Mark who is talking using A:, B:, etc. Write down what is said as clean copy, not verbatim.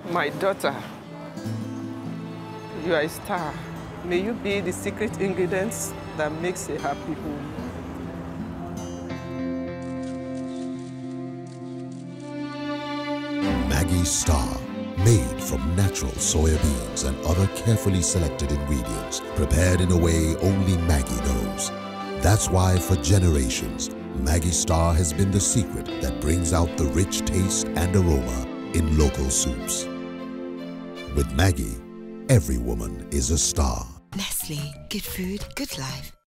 A: My daughter, you are a star. May you be the secret ingredients that makes a happy home.
B: MAGGI Star, made from natural soya beans and other carefully selected ingredients, prepared in a way only Maggi knows. That's why for generations, MAGGI Star has been the secret that brings out the rich taste and aroma in local soups. With Maggi, every woman is a star.
C: Nestle, good food, good life.